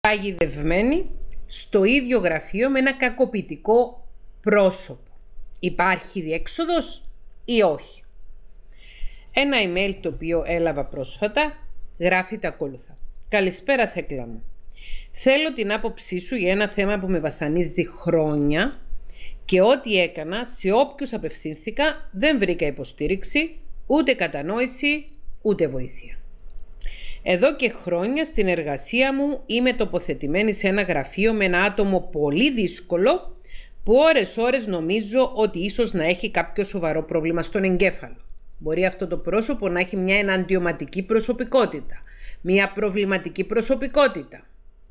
παγιδευμένη στο ίδιο γραφείο με ένα κακοποιητικό πρόσωπο. Υπάρχει διέξοδος ή όχι? Ένα email το οποίο έλαβα πρόσφατα γράφει τα ακόλουθα. Καλησπέρα Θέκλα μου. Θέλω την άποψή σου για ένα θέμα που με βασανίζει χρόνια και ό,τι έκανα, σε όποιους απευθύνθηκα, δεν βρήκα υποστήριξη, ούτε κατανόηση, ούτε βοήθεια. Εδώ και χρόνια στην εργασία μου είμαι τοποθετημένη σε ένα γραφείο με ένα άτομο πολύ δύσκολο που ώρες νομίζω ότι ίσως να έχει κάποιο σοβαρό πρόβλημα στον εγκέφαλο. Μπορεί αυτό το πρόσωπο να έχει μια εναντιωματική προσωπικότητα, μια προβληματική προσωπικότητα.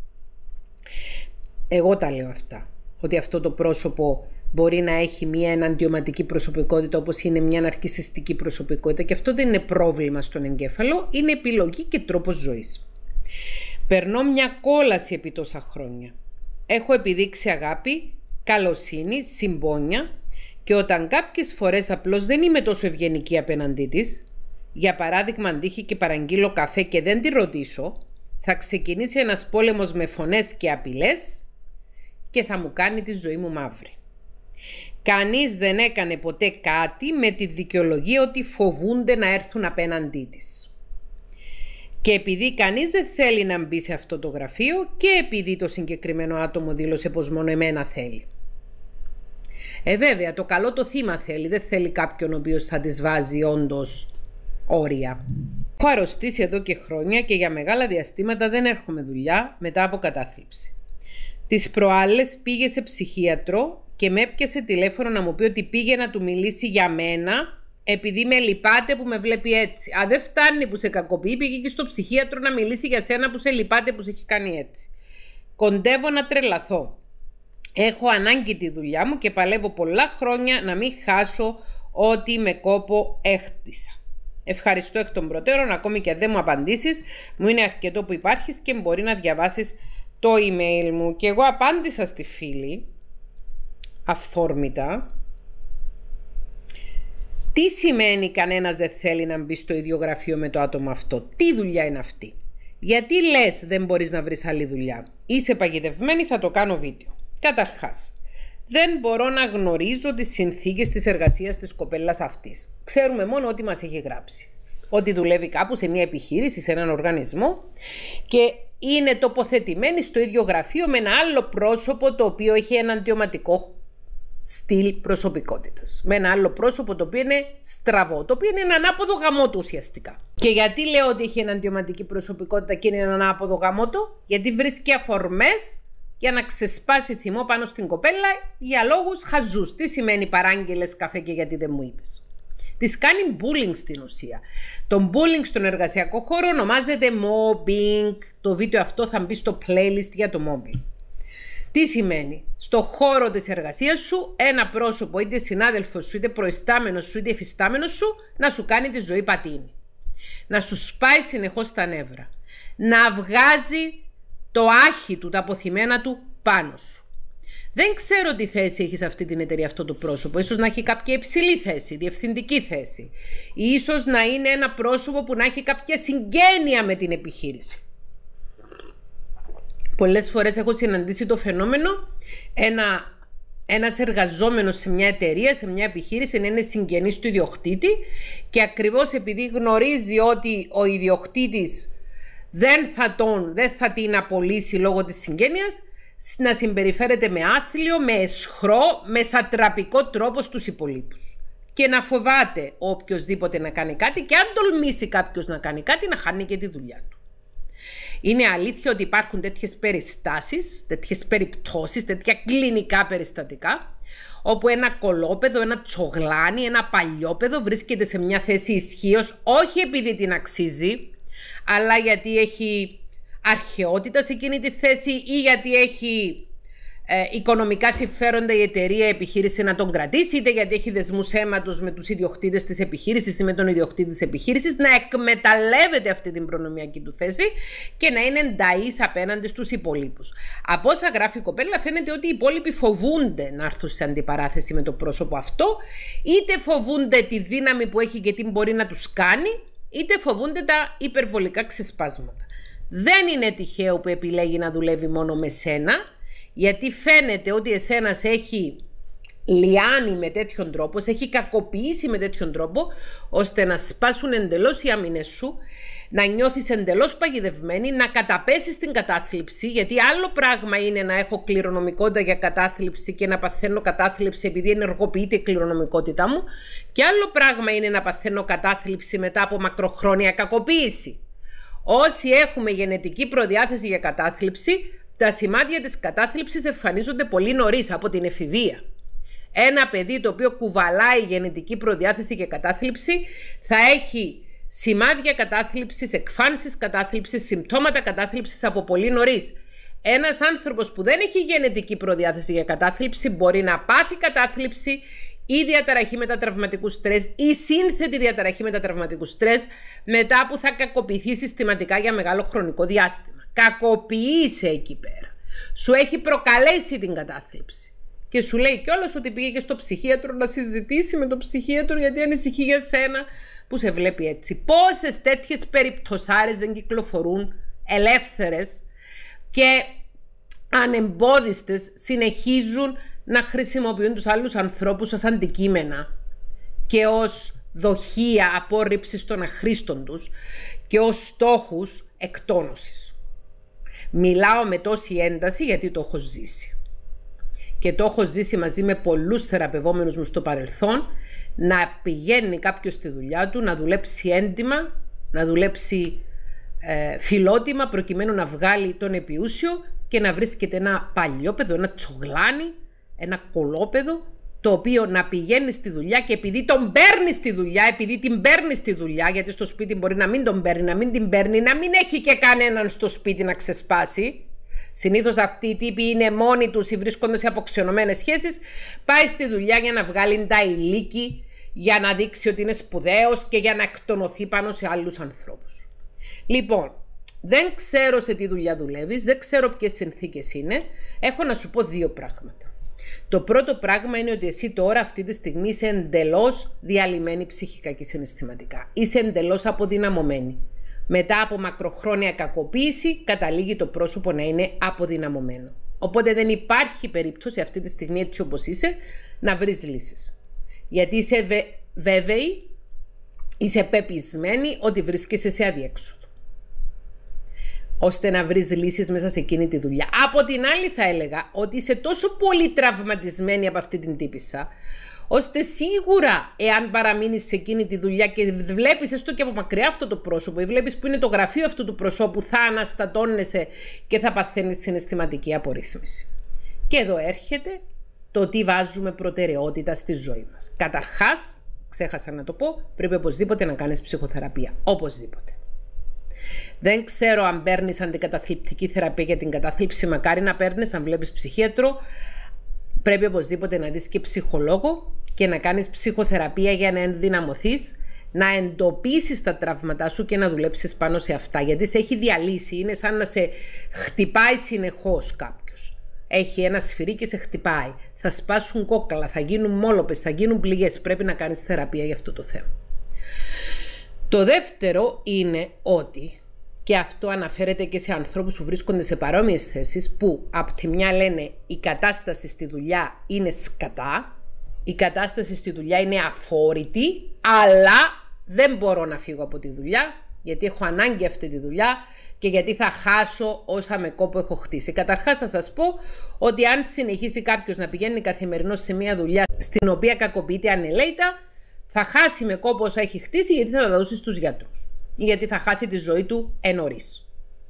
Εγώ τα λέω αυτά, ότι αυτό το πρόσωπο μπορεί να έχει μια εναντιωματική προσωπικότητα όπως είναι μια ναρκισσιστική προσωπικότητα και αυτό δεν είναι πρόβλημα στον εγκέφαλο, είναι επιλογή και τρόπος ζωής. Περνώ μια κόλαση επί τόσα χρόνια. Έχω επιδείξει αγάπη, καλοσύνη, συμπόνια και όταν κάποιες φορές απλώς δεν είμαι τόσο ευγενική απέναντί της, για παράδειγμα αν τύχει και παραγγείλω καφέ και δεν τη ρωτήσω, θα ξεκινήσει ένας πόλεμος με φωνές και απειλές και θα μου κάνει τη ζωή μου μαύρη. Κανείς δεν έκανε ποτέ κάτι με τη δικαιολογία ότι φοβούνται να έρθουν απέναντί της. Και επειδή κανείς δεν θέλει να μπει σε αυτό το γραφείο και επειδή το συγκεκριμένο άτομο δήλωσε πως μόνο εμένα θέλει. Βέβαια, το καλό το θύμα θέλει, δεν θέλει κάποιον ο οποίος θα της βάζει όντως όρια. Έχω αρρωστήσει εδώ και χρόνια και για μεγάλα διαστήματα δεν έρχομαι δουλειά μετά από κατάθλιψη. Τις προάλλες πήγε σε ψυχίατρο και με έπιασε τηλέφωνο να μου πει ότι πήγε να του μιλήσει για μένα επειδή με λυπάται που με βλέπει έτσι. Αν δεν φτάνει που σε κακοποιεί, πήγε και στο ψυχίατρο να μιλήσει για σένα που σε λυπάται που σε έχει κάνει έτσι. Κοντεύω να τρελαθώ. Έχω ανάγκη τη δουλειά μου και παλεύω πολλά χρόνια να μην χάσω ό,τι με κόπο έχτισα. Ευχαριστώ εκ των προτέρων, ακόμη και αν δεν μου απαντήσεις, μου είναι αρκετό που υπάρχεις και μπορεί να διαβάσεις το email μου. Και εγώ απάντησα στη φίλη, αυθόρμητα, τι σημαίνει κανένας δεν θέλει να μπει στο ίδιο γραφείο με το άτομο αυτό, τι δουλειά είναι αυτή, γιατί λες δεν μπορείς να βρεις άλλη δουλειά, είσαι παγιδευμένη, θα το κάνω βίντεο. Καταρχάς, δεν μπορώ να γνωρίζω τις συνθήκες της εργασίας της κοπέλας αυτής. Ξέρουμε μόνο ότι μας έχει γράψει. Ότι δουλεύει κάπου σε μια επιχείρηση, σε έναν οργανισμό και είναι τοποθετημένη στο ίδιο γραφείο με ένα άλλο πρόσωπο το οποίο έχει εναντιωματικό στυλ προσωπικότητας. Με ένα άλλο πρόσωπο το οποίο είναι στραβό, το οποίο είναι ένα ανάποδο γαμότο ουσιαστικά. Και γιατί λέω ότι έχει εναντιωματική προσωπικότητα και είναι ένα ανάποδο γαμότο? Γιατί βρίσκει αφορμές για να ξεσπάσει θυμό πάνω στην κοπέλα για λόγους χαζούς. Τι σημαίνει παράγγελες καφέ και γιατί δεν μου είπες? Της κάνει bullying στην ουσία. Το bullying στον εργασιακό χώρο ονομάζεται mobbing. Το βίντεο αυτό θα μπει στο playlist για το mobbing. Τι σημαίνει? Στο χώρο της εργασίας σου ένα πρόσωπο, είτε συνάδελφος σου, είτε προϊστάμενος σου, είτε εφιστάμενος σου, να σου κάνει τη ζωή πατίνι. Να σου σπάει συνεχώς τα νεύρα. Να βγάζει το άχι του, τα αποθυμένα του πάνω σου. Δεν ξέρω τι θέση έχει σε αυτή την εταιρεία αυτό το πρόσωπο. Ίσως να έχει κάποια υψηλή θέση, διευθυντική θέση. Ή ίσως να είναι ένα πρόσωπο που να έχει κάποια συγγένεια με την επιχείρηση. Πολλές φορές έχω συναντήσει το φαινόμενο ένας εργαζόμενος σε μια εταιρεία, σε μια επιχείρηση, να είναι συγγενής του ιδιοκτήτη και ακριβώς επειδή γνωρίζει ότι ο ιδιοκτήτης δεν θα την απολύσει λόγω της συγγένειας, να συμπεριφέρεται με άθλιο, με αισχρό, με σατραπικό τρόπο στους υπολείπους. Και να φοβάται οποιοσδήποτε να κάνει κάτι και αν τολμήσει κάποιος να κάνει κάτι να χάνει και τη δουλειά του. Είναι αλήθεια ότι υπάρχουν τέτοιες περιστάσεις, τέτοιες περιπτώσεις, τέτοια κλινικά περιστατικά, όπου ένα κολόπεδο, ένα τσογλάνι, ένα παλιόπεδο βρίσκεται σε μια θέση ισχύως, όχι επειδή την αξίζει, αλλά γιατί έχει αρχαιότητα σε εκείνη τη θέση ή γιατί έχει οικονομικά συμφέροντα η εταιρεία, η επιχείρηση να τον κρατήσει, είτε γιατί έχει δεσμούς αίματος με τους ιδιοκτήτες της επιχείρησης ή με τον ιδιοκτήτη της επιχείρησης, να εκμεταλλεύεται αυτή την προνομιακή του θέση και να είναι ενταής απέναντι στους υπολείπους. Από όσα γράφει η κοπέλα φαίνεται ότι οι υπόλοιποι φοβούνται να έρθουν σε αντιπαράθεση με το πρόσωπο αυτό, είτε φοβούνται τη δύναμη που έχει και τι μπορεί να τους κάνει, είτε φοβούνται τα υπερβολικά ξεσπάσματα. Δεν είναι τυχαίο που επιλέγει να δουλεύει μόνο με σένα, γιατί φαίνεται ότι εσένα σε έχει λιάνει με τέτοιον τρόπο, σε έχει κακοποιήσει με τέτοιον τρόπο, ώστε να σπάσουν εντελώς οι άμυνες σου, να νιώθεις εντελώς παγιδευμένη, να καταπέσεις στην κατάθλιψη, γιατί άλλο πράγμα είναι να έχω κληρονομικότητα για κατάθλιψη και να παθαίνω κατάθλιψη επειδή ενεργοποιείται η κληρονομικότητά μου, και άλλο πράγμα είναι να παθαίνω κατάθλιψη μετά από μακροχρόνια κακοποίηση. Όσοι έχουμε γενετική προδιάθεση για κατάθλιψη, τα σημάδια της κατάθλιψης εμφανίζονται πολύ νωρίς, από την εφηβεία. Ένα παιδί το οποίο κουβαλάει γενετική προδιάθεση για κατάθλιψη θα έχει σημάδια κατάθλιψης, εκφάνσεις κατάθλιψης, συμπτώματα κατάθλιψης από πολύ νωρίς. Ένας άνθρωπος που δεν έχει γενετική προδιάθεση για κατάθλιψη μπορεί να πάθει κατάθλιψη ή διαταραχή μετατραυματικού στρες ή σύνθετη διαταραχή μετατραυματικού στρες μετά που θα κακοποιηθεί συστηματικά για μεγάλο χρονικό διάστημα. Κακοποιείσαι εκεί πέρα. Σου έχει προκαλέσει την κατάθλιψη. Και σου λέει κιόλας ότι πήγε και στο ψυχίατρο να συζητήσει με τον ψυχίατρο γιατί ανησυχεί για σένα που σε βλέπει έτσι. Πόσες τέτοιες περιπτωσάρες δεν κυκλοφορούν ελεύθερες και ανεμπόδιστες συνεχίζουν να χρησιμοποιούν τους άλλους ανθρώπους ως αντικείμενα και ως δοχεία απόρριψης των αχρήστων τους και ως στόχους εκτόνωσης. Μιλάω με τόση ένταση γιατί το έχω ζήσει. Και το έχω ζήσει μαζί με πολλούς θεραπευόμενους μου στο παρελθόν, να πηγαίνει κάποιος στη δουλειά του, να δουλέψει έντιμα, να δουλέψει φιλότιμα προκειμένου να βγάλει τον επιούσιο και να βρίσκεται ένα παλιόπαιδο, ένα τσογλάνι, ένα κολόπαιδο, το οποίο να πηγαίνει στη δουλειά και επειδή τον παίρνει στη δουλειά, επειδή την παίρνει στη δουλειά, γιατί στο σπίτι μπορεί να μην τον παίρνει, να μην την παίρνει, να μην έχει και κανέναν στο σπίτι να ξεσπάσει. Συνήθως αυτοί οι τύποι είναι μόνοι τους ή βρίσκονται σε αποξενωμένες σχέσεις. Πάει στη δουλειά για να βγάλει τα ηλίκη, για να δείξει ότι είναι σπουδαίος και για να εκτονωθεί πάνω σε άλλους ανθρώπους. Λοιπόν, δεν ξέρω σε τι δουλειά δουλεύεις, δεν ξέρω ποιες συνθήκες είναι. Έχω να σου πω δύο πράγματα. Το πρώτο πράγμα είναι ότι εσύ τώρα αυτή τη στιγμή είσαι εντελώς διαλυμένη ψυχικά και συναισθηματικά. Είσαι εντελώς αποδυναμωμένη. Μετά από μακροχρόνια κακοποίηση καταλήγει το πρόσωπο να είναι αποδυναμωμένο. Οπότε δεν υπάρχει περίπτωση αυτή τη στιγμή έτσι όπως είσαι να βρεις λύσεις. Γιατί είσαι βέβαιη, είσαι πεπισμένη ότι βρίσκεσαι σε αδιέξοδο, ώστε να βρεις λύσεις μέσα σε εκείνη τη δουλειά. Από την άλλη θα έλεγα ότι είσαι τόσο πολύ τραυματισμένη από αυτή την τύπισσα, ώστε σίγουρα εάν παραμείνεις σε εκείνη τη δουλειά και βλέπεις έστω και από μακριά αυτό το πρόσωπο ή βλέπεις που είναι το γραφείο αυτού του προσώπου, θα αναστατώνεσαι και θα παθαίνεις συναισθηματική απορρίθμιση. Και εδώ έρχεται το τι βάζουμε προτεραιότητα στη ζωή μας. Καταρχάς, ξέχασα να το πω, πρέπει οπωσδήποτε να κάνεις ψυχοθεραπεία. Οπωσδήποτε. Δεν ξέρω αν παίρνεις αντικαταθλιπτική θεραπεία για την κατάθλιψη, μακάρι να παίρνεις, αν βλέπεις ψυχίατρο. Πρέπει οπωσδήποτε να δεις και ψυχολόγο και να κάνεις ψυχοθεραπεία για να ενδυναμωθείς, να εντοπίσεις τα τραύματά σου και να δουλέψεις πάνω σε αυτά. Γιατί σε έχει διαλύσει, είναι σαν να σε χτυπάει συνεχώς κάποιος. Έχει ένα σφυρί και σε χτυπάει. Θα σπάσουν κόκκαλα, θα γίνουν μόλοπες, θα γίνουν πληγές. Πρέπει να κάνεις θεραπεία για αυτό το θέμα. Το δεύτερο είναι ότι, και αυτό αναφέρεται και σε ανθρώπους που βρίσκονται σε παρόμοιες θέσεις, που απ' τη μια λένε η κατάσταση στη δουλειά είναι σκατά, η κατάσταση στη δουλειά είναι αφόρητη, αλλά δεν μπορώ να φύγω από τη δουλειά, γιατί έχω ανάγκη αυτή τη δουλειά και γιατί θα χάσω όσα με κόπο έχω χτίσει. Καταρχάς θα σας πω ότι αν συνεχίσει κάποιος να πηγαίνει καθημερινώς σε μια δουλειά στην οποία κακοποιείται ανελαίητα, θα χάσει με κόπο όσα έχει χτίσει, γιατί θα τα δώσει στους γιατρούς ή γιατί θα χάσει τη ζωή του ενωρίς.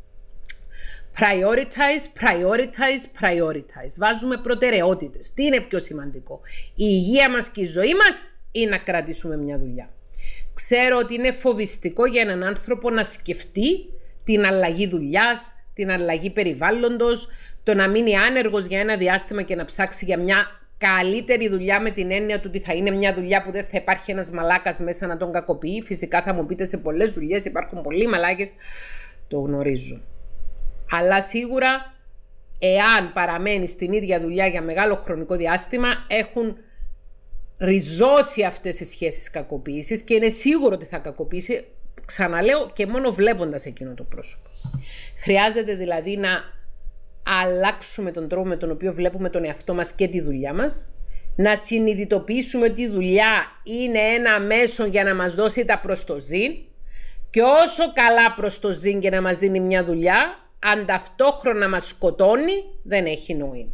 Prioritize, prioritize, prioritize. Βάζουμε προτεραιότητες. Τι είναι πιο σημαντικό? Η υγεία μας και η ζωή μας ή να κρατήσουμε μια δουλειά? Ξέρω ότι είναι φοβιστικό για έναν άνθρωπο να σκεφτεί την αλλαγή δουλειάς, την αλλαγή περιβάλλοντος, το να μείνει άνεργος για ένα διάστημα και να ψάξει για μια καλύτερη δουλειά, με την έννοια του ότι θα είναι μια δουλειά που δεν θα υπάρχει ένας μαλάκας μέσα να τον κακοποιεί. Φυσικά θα μου πείτε, σε πολλές δουλειές υπάρχουν πολλοί μαλάκες, το γνωρίζω. Αλλά σίγουρα εάν παραμένει στην ίδια δουλειά για μεγάλο χρονικό διάστημα, έχουν ριζώσει αυτές οι σχέσεις κακοποίησης και είναι σίγουρο ότι θα κακοποιήσει, ξαναλέω, και μόνο βλέποντας εκείνο το πρόσωπο. Χρειάζεται δηλαδή να αλλάξουμε τον τρόπο με τον οποίο βλέπουμε τον εαυτό μας και τη δουλειά μας, να συνειδητοποιήσουμε ότι η δουλειά είναι ένα μέσο για να μας δώσει τα προστοζήν και όσο καλά προστοζήν και να μας δίνει μια δουλειά, αν ταυτόχρονα μας σκοτώνει, δεν έχει νόημα.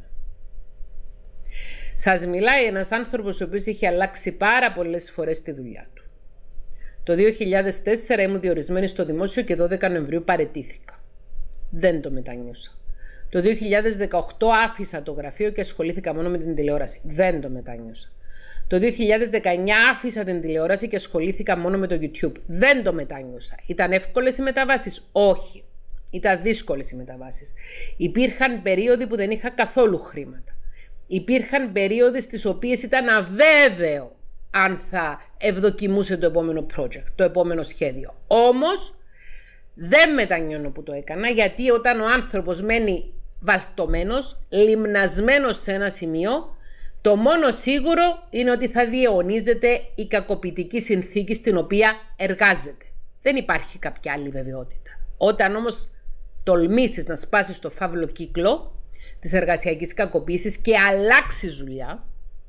Σας μιλάει ένας άνθρωπος ο οποίος έχει αλλάξει πάρα πολλές φορές τη δουλειά του. Το 2004 ήμουν διορισμένη στο δημόσιο και 12 Νοεμβρίου παραιτήθηκα. Δεν το μετανιώσα. Το 2018 άφησα το γραφείο και ασχολήθηκα μόνο με την τηλεόραση. Δεν το μετανιώσα. Το 2019 άφησα την τηλεόραση και ασχολήθηκα μόνο με το YouTube. Δεν το μετανιώσα. Ήταν εύκολες οι μεταβάσεις? Όχι. Ήταν δύσκολες οι μεταβάσεις. Υπήρχαν περίοδοι που δεν είχα καθόλου χρήματα. Υπήρχαν περίοδοι στις οποίες ήταν αβέβαιο αν θα ευδοκιμούσε το επόμενο project, το επόμενο σχέδιο. Όμως δεν μετανιώνω που το έκανα, γιατί όταν ο άνθρωπος μένει βαλτωμένος, λιμνασμένος σε ένα σημείο, το μόνο σίγουρο είναι ότι θα διαιωνίζεται η κακοποιητική συνθήκη στην οποία εργάζεται. Δεν υπάρχει κάποια άλλη βεβαιότητα. Όταν όμως τολμήσεις να σπάσεις το φαύλο κύκλο της εργασιακής κακοποίησης και αλλάξεις δουλειά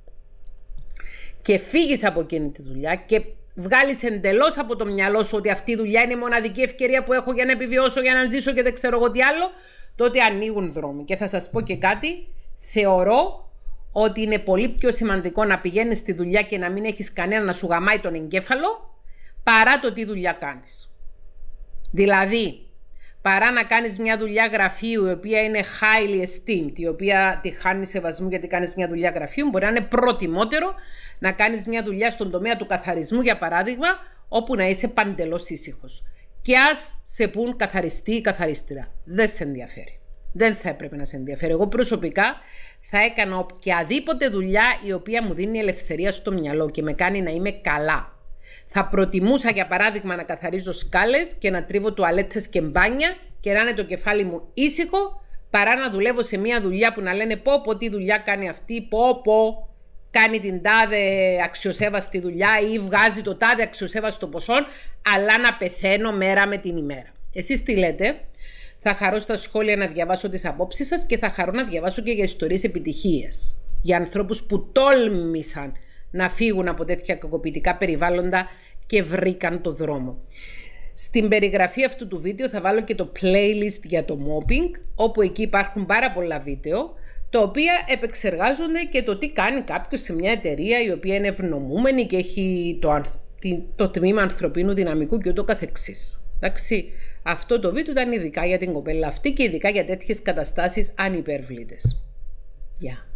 και φύγεις από εκείνη τη δουλειά και βγάλεις εντελώς από το μυαλό σου ότι αυτή η δουλειά είναι η μοναδική ευκαιρία που έχω για να επιβιώσω, για να ζήσω και δεν ξέρω εγώ τι άλλο, τότε ανοίγουν δρόμοι. Και θα σας πω και κάτι, θεωρώ ότι είναι πολύ πιο σημαντικό να πηγαίνεις στη δουλειά και να μην έχεις κανένα να σου γαμάει τον εγκέφαλο, παρά το τι δουλειά κάνεις. Δηλαδή, παρά να κάνεις μια δουλειά γραφείου η οποία είναι highly esteemed, η οποία τη χάνει σεβασμού γιατί κάνεις μια δουλειά γραφείου, μπορεί να είναι προτιμότερο να κάνεις μια δουλειά στον τομέα του καθαρισμού, για παράδειγμα, όπου να είσαι παντελώς ήσυχος. Και ας σε πουν καθαριστή ή καθαρίστρια. Δεν σε ενδιαφέρει. Δεν θα έπρεπε να σε ενδιαφέρει. Εγώ προσωπικά θα έκανα οποιαδήποτε δουλειά η οποία μου δίνει ελευθερία στο μυαλό και με κάνει να είμαι καλά. Θα προτιμούσα, για παράδειγμα, να καθαρίζω σκάλες και να τρίβω τουαλέτες και μπάνια και να είναι το κεφάλι μου ήσυχο, παρά να δουλεύω σε μια δουλειά που να λένε πω τι δουλειά κάνει αυτή, πω κάνει την τάδε αξιοσέβαστη δουλειά ή βγάζει το τάδε αξιοσέβαστο ποσό, αλλά να πεθαίνω μέρα με την ημέρα. Εσείς τι λέτε? Θα χαρώ στα σχόλια να διαβάσω τις απόψεις σας και θα χαρώ να διαβάσω και για ιστορίες επιτυχίας, για ανθρώπους που τόλμησαν να φύγουν από τέτοια κακοποιητικά περιβάλλοντα και βρήκαν το δρόμο. Στην περιγραφή αυτού του βίντεο θα βάλω και το playlist για το mobbing, όπου εκεί υπάρχουν πάρα πολλά βίντεο, τα οποία επεξεργάζονται και το τι κάνει κάποιος σε μια εταιρεία η οποία είναι ευνομούμενη και έχει το τμήμα ανθρωπίνου δυναμικού και ούτω καθεξής. Εντάξει, αυτό το βίντεο ήταν ειδικά για την κοπέλα αυτή και ειδικά για τέτοιες καταστάσεις ανυπερβλήτες. Γεια.